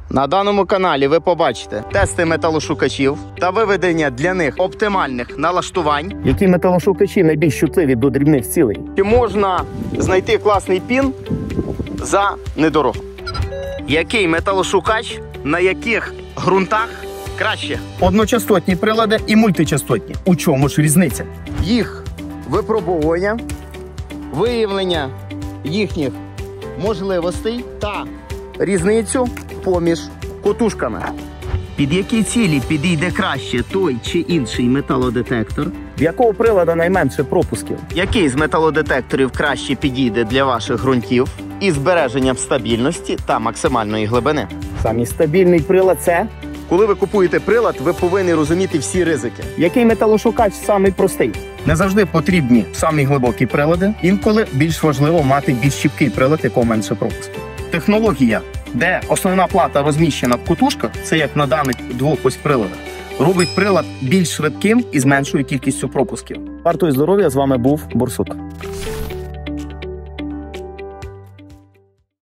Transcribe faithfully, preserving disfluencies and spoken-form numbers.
На даному каналі ви побачите тести металошукачів та виведення для них оптимальних налаштувань. Які металошукачі найбільш чутливі до дрібних цілей? Чи можна знайти класний пін за недорого? Який металошукач на яких ґрунтах краще? Одночастотні прилади і мультичастотні. У чому ж різниця? Їх випробовування, виявлення їхніх можливостей та різницю поміж котушками. Під які цілі підійде краще той чи інший металодетектор? В якого прилада найменше пропусків? Який з металодетекторів краще підійде для ваших ґрунтів із збереженням стабільності та максимальної глибини? Самий стабільний прилад – це? Коли ви купуєте прилад, ви повинні розуміти всі ризики. Який металошукач самий простий? Не завжди потрібні самі глибокі прилади. Інколи більш важливо мати більш чіпкий прилад, якого менше пропусків. Технологія, де основна плата розміщена в котушках, це як на даних двох ось приладах, робить прилад більш швидким і з меншою кількістю пропусків. Вартою здоров'я, з вами був Борсук.